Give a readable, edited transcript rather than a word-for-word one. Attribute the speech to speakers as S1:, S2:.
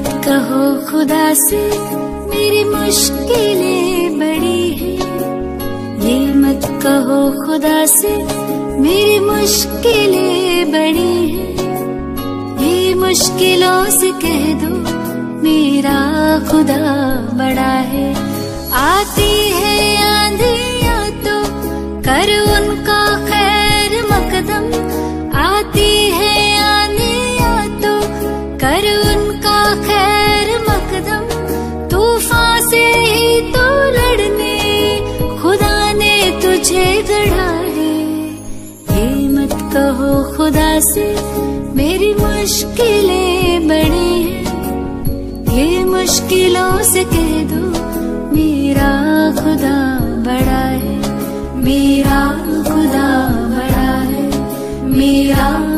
S1: मत कहो खुदा से मेरी मुश्किलें बड़ी हैं, ये मत कहो खुदा से मेरी मुश्किलें बड़ी हैं। ये मुश्किलों से कह दो मेरा खुदा बड़ा है। आती है आंधियां तो कर उनका खैर मकदम, आती है आंधियां तो कर उनका खैर मकदम। तूफान से ही तो लड़ने खुदा ने तुझे गढ़ा है। ये मत कहो खुदा से मेरी मुश्किलें बड़ी हैं, ये मुश्किलों से कह दो मेरा खुदा बड़ा है, मेरा खुदा बड़ा है, मेरा